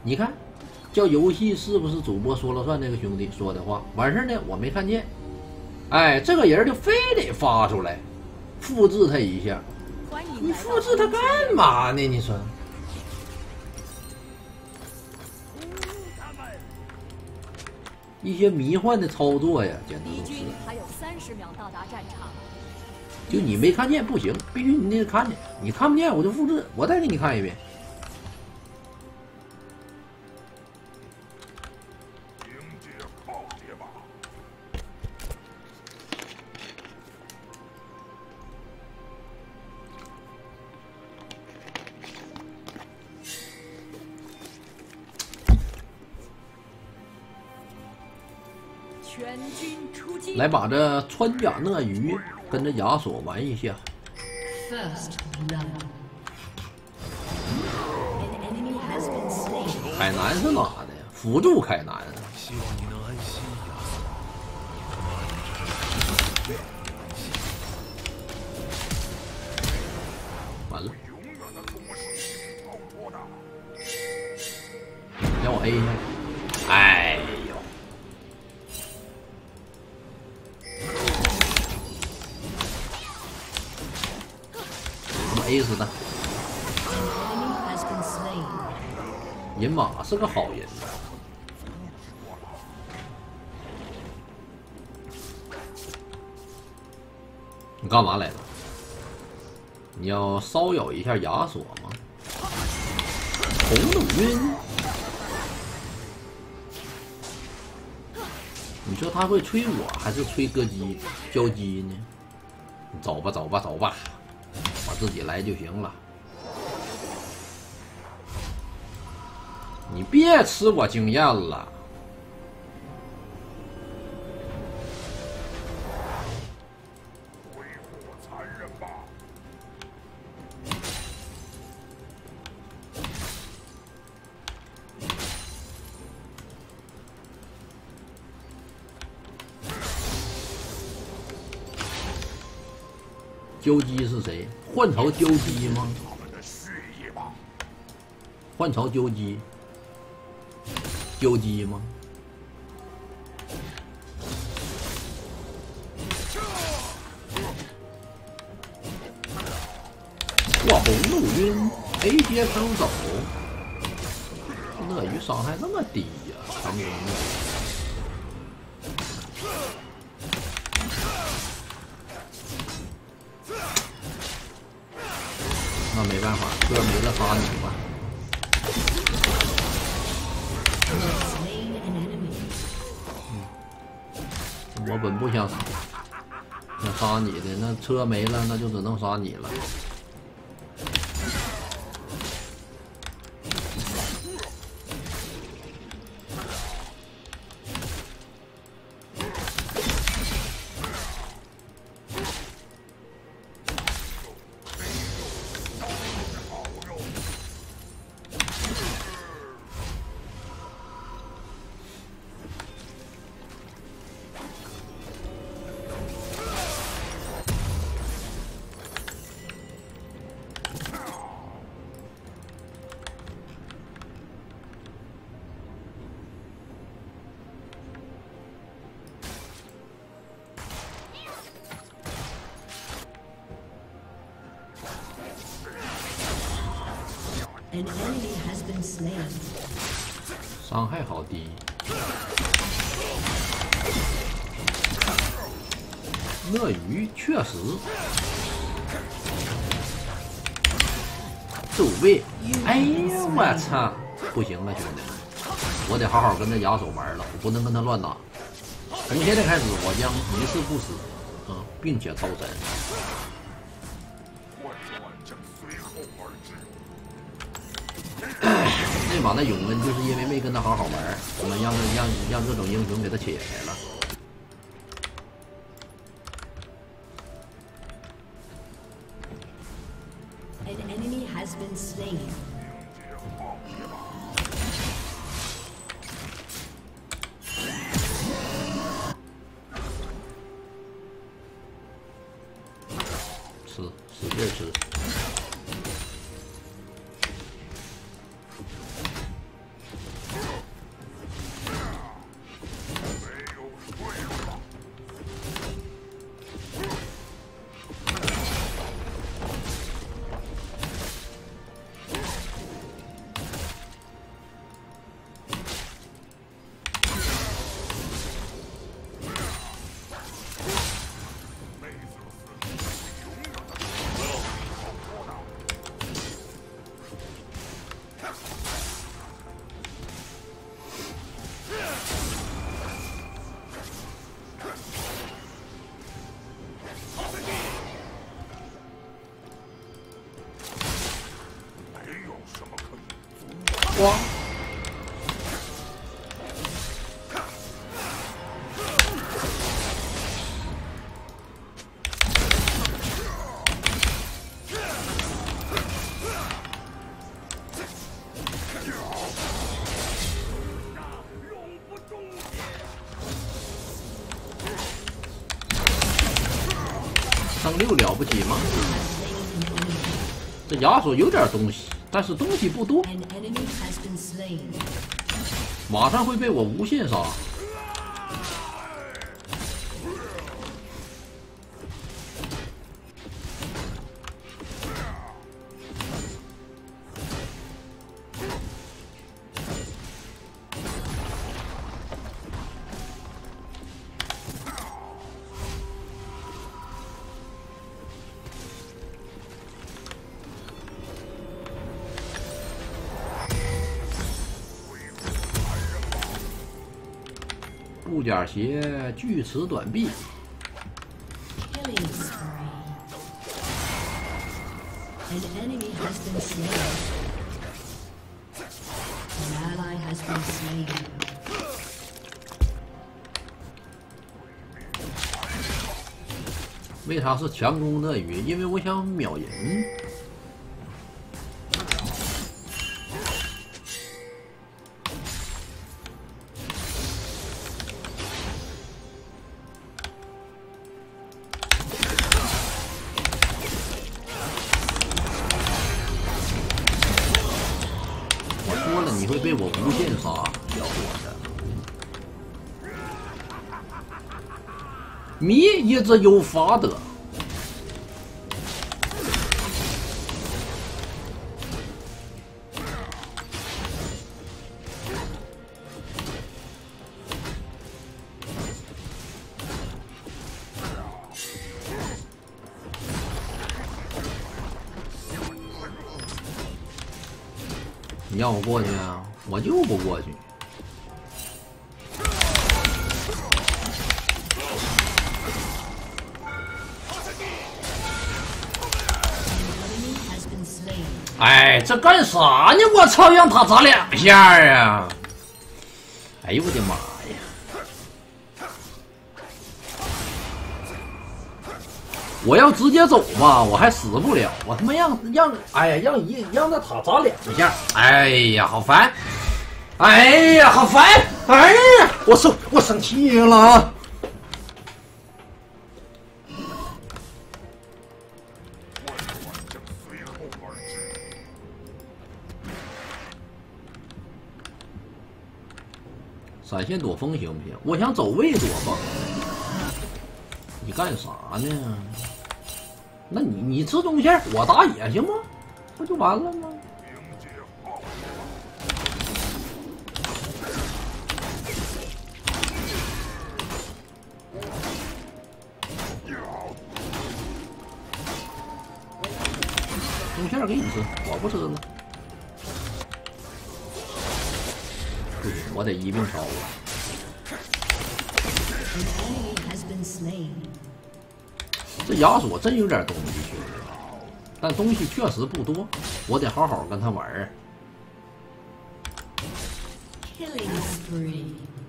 你看，叫游戏是不是主播说了算？这个兄弟说的话，完事儿呢，我没看见。哎，这个人就非得发出来，复制他一下。你复制他干嘛呢？你说？一些迷幻的操作呀，简直都是。 还有30秒到达战场。 就你没看见不行，必须你得看见。你看不见我就复制，我再给你看一遍。 全军出击！ 来把这穿甲鳄鱼跟着亚索玩一下。凯南是哪的呀？辅助凯南。 希望你能安心呀。 完了。让我 A 一下。哎呦！怎么 A 死的？银马是个好人。你干嘛来了？你要骚扰一下亚索吗？红弩晕。你说他会吹我还是吹歌姬交姬呢？走吧，走吧，走吧，我自己来就行了。你别吃我经验了。交姬是谁？换朝交姬吗？换朝交姬，交姬吗？哇，红弩晕 ，A 接坑走，鳄鱼伤害那么低呀、成功了。那没办法，哥没了杀你吧。我本不想杀你的，那车没了，那就只能杀你了。 An enemy has been slain. 伤害好低。鳄鱼确实。守备，哎呀，我操！不行了，兄弟们，我得好好跟着亚索玩了，我不能跟他乱打。从现在开始，我将一事不死，并且超神。那把那永恩就是因为没跟他好好玩，我们让这种英雄给他起来了。 An enemy has been slain. 吃，使劲吃。 刮。上6了不起吗？这亚索有点东西，但是东西不多， An enemy has been slain. 马上会被我无限杀。布甲鞋锯齿短臂， Killing spree. An enemy has been slain. An ally has been slain. 为啥是强攻鳄鱼？因为我想秒人。我说了，你会被我无限杀，小伙子。迷一直有法的。你让我过去啊，我就不过去。哎，这干啥呢？我操，让他砸2下啊！哎呦我的妈呀！我要直接走吧，我还死不了。我他妈哎呀，让那塔砸2下。哎呀，好烦！哎呀，好烦！哎呀，我生气了。闪现躲风行不行？我想走位躲风。你干啥呢？那你吃中线，我打野行吗？不就完了吗？中线给你吃，我不吃了。我得一并烧了。这亚索真有点东西，兄弟，但东西确实不多，我得好好跟他玩儿。 Killing spree.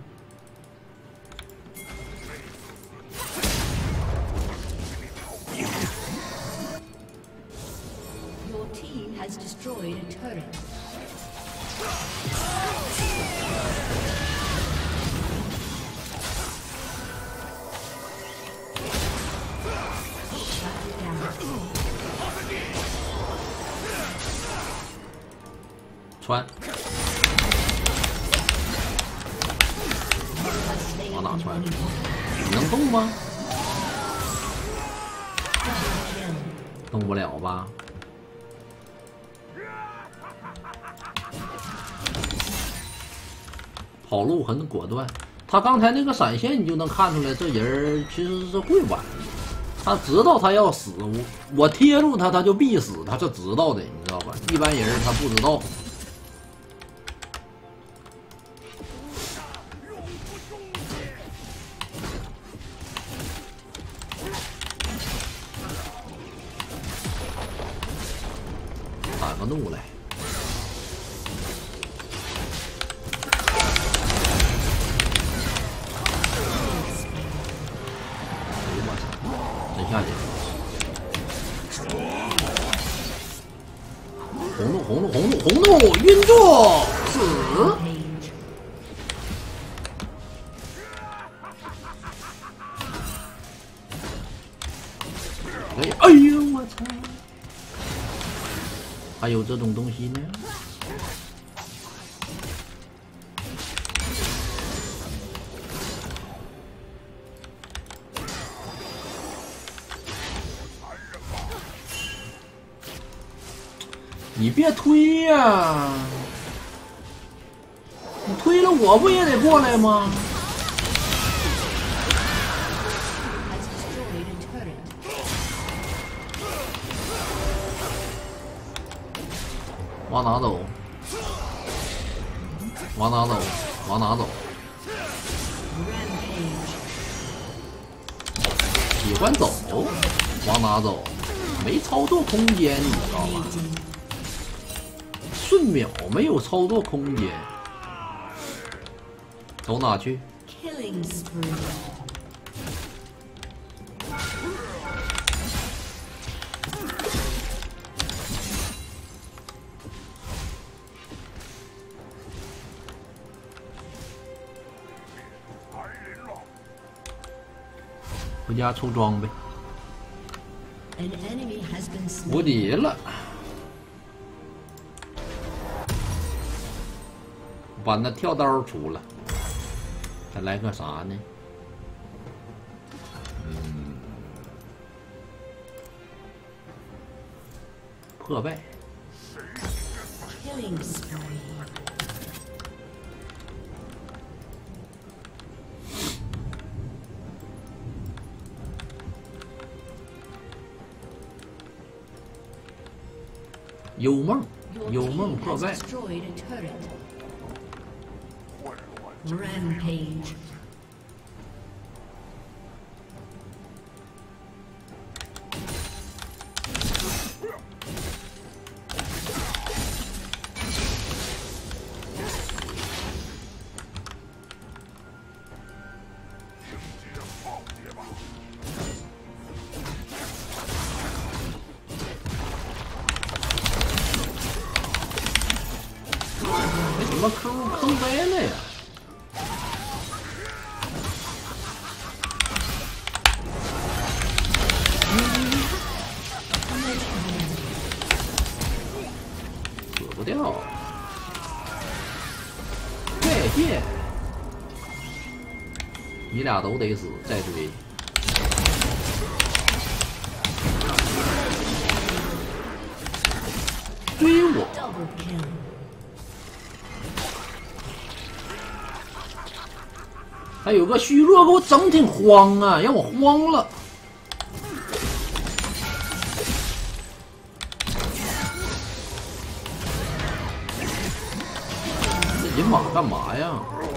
Your team has destroyed a turret. Shut down. 穿，往哪穿？你能动吗？动不了吧？跑路很果断，他刚才那个闪现你就能看出来，这人其实是会玩的。他知道他要死，我贴住他，他就必死，他是知道的，你知道吧？一般人他不知道。打个怒来！ 有这种东西呢？你别推呀！你推了我不也得过来吗？往哪走？往哪走？往哪走？喜欢走，往哪走？没操作空间，你知道吧？瞬秒没有操作空间，走哪去？回家出装备，无敌了。把那跳刀出了，再来个啥呢？破败。幽梦，幽梦破败。 Rampage. 为什么坑飞了呀？死不掉，再见！你俩都得死，再追。追我！还有个虚弱，给我整挺慌啊，让我慌了。这银马干嘛呀？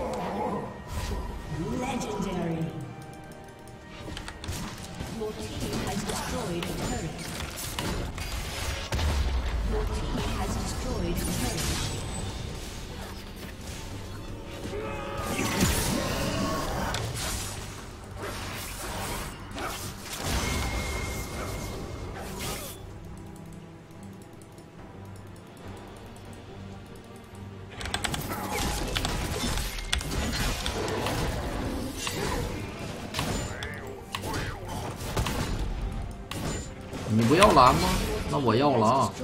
你不要蓝吗？那我要了啊！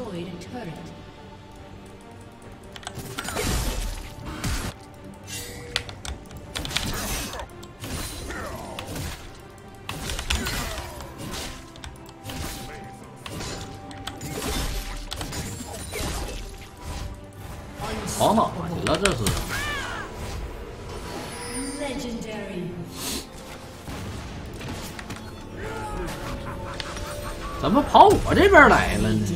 跑哪去了？这是？怎么跑我这边来了呢？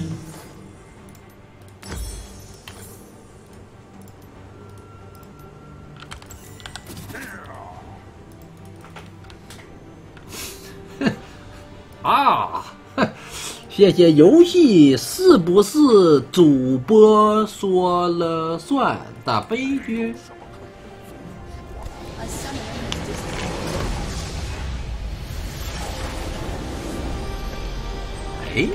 啊！谢谢游戏是不是主播说了算的悲剧？哎，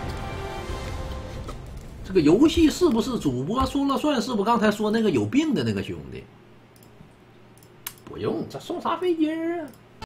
这个游戏是不是主播说了算？是不是刚才说那个有病的那个兄弟？不用，这送啥飞机啊？